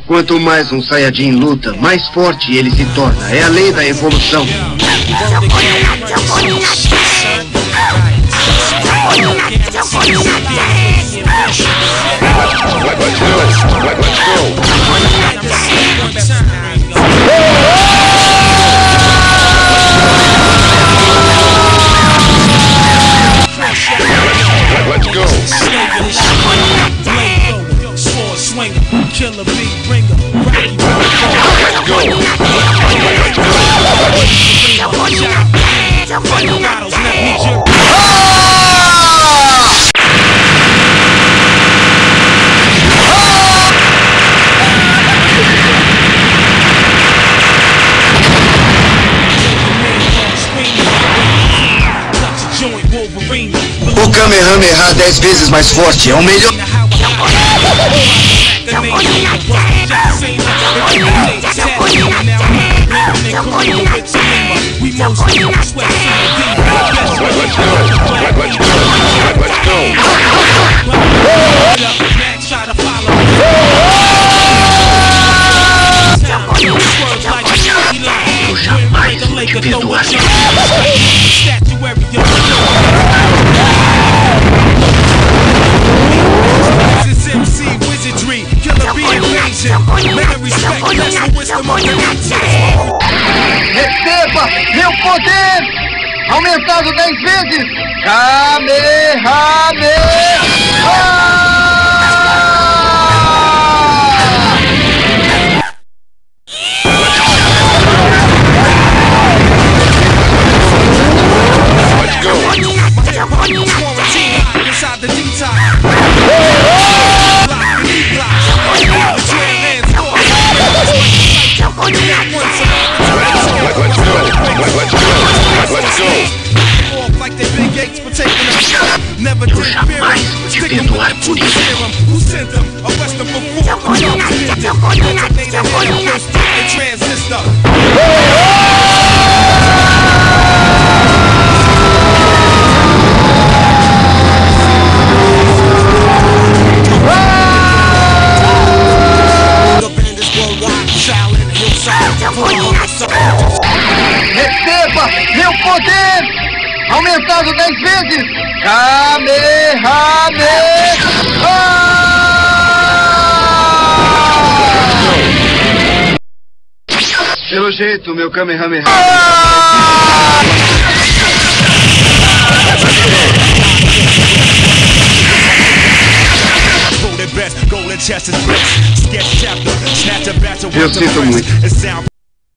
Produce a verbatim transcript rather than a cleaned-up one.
Quanto mais um Saiyajin luta, mais forte ele se torna. É a lei da evolução. Let's go. Sword swinger, killer beat bringer, Rocky Let's go. O Kamehameha dez vezes mais forte é o melhor. Eu jamais vou te perdoar. Receba meu poder aumentado dez vezes. Kamehameha! Eu jamais vou te perdoar por isso. Receba meu poder aumentado dez vezes. Kamehameha! Pelo jeito, meu Kamehameha. Eu sinto muito.